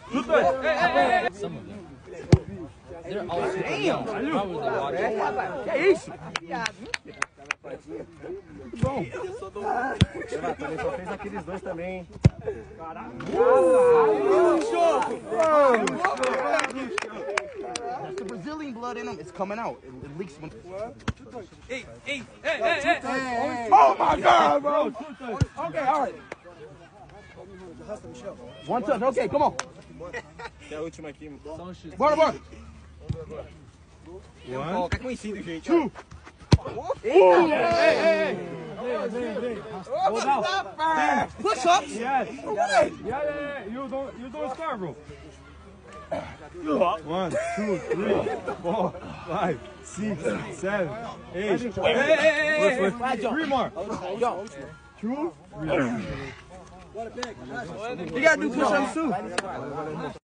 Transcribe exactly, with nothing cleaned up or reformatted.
Some of them. They're all super young. Probably the watchers. Que é isso? Muito bom. Também só fez aqueles dois também. Caralho! There's the Brazilian blood in them. It's coming out. It, it leaks when. Hey, hey, hey, hey, hey, hey! Oh my God, bro! Okay, all right. One touch. Okay, come on. É a última aqui. Bora, bora. One. Tá conhecido, gente. Two. Hey, hey, hey! Hold out. Push ups. Yes. Yeah, yeah, yeah. You don't, you don't start, bro. One, two, three, four, five, six, seven, eight. Hey, hey, hey, hey. Three more. Two, three. You gotta do push ups too.